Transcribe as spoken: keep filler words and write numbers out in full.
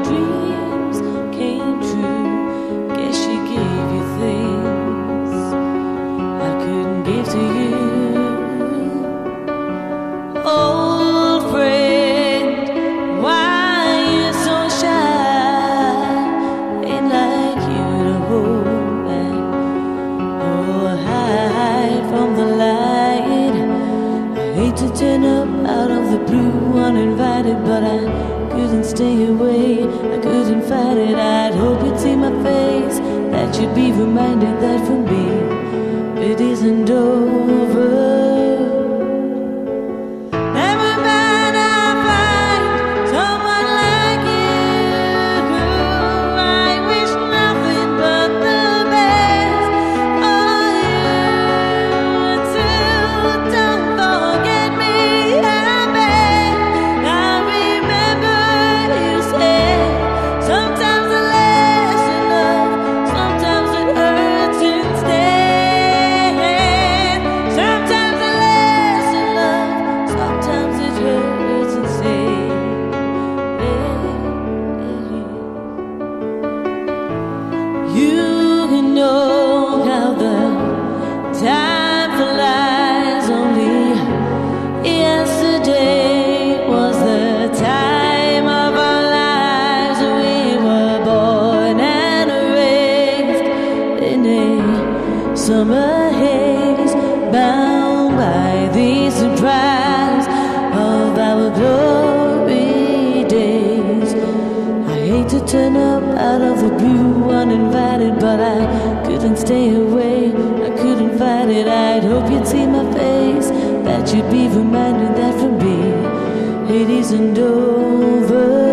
dreams came true. Guess she gave you things I couldn't give to you. Old friend, why you so shy? Ain't like you to hold back or hide from the light. I hate to turn up out of the blue uninvited, but I couldn't stay away, I couldn't fight it. I'd hope you'd see my face, that you'd be reminded that for me it isn't over. Never mind, I'll find someone like you. I wish nothing but the best for you too. Don't forget me, I beg. I remember you said sometimes the less you love, sometimes it hurts instead. Sometimes the less you love, sometimes it hurts instead. You know how the time flies. Only yesterday was the time of our lives. We were born and raised in a summer haze, bound by the surprise of our glory days. I hate to turn up out of the blue uninvited, but I couldn't stay away, I couldn't fight it. I'd hope you'd see my face, that you'd be reminded that for me it isn't over.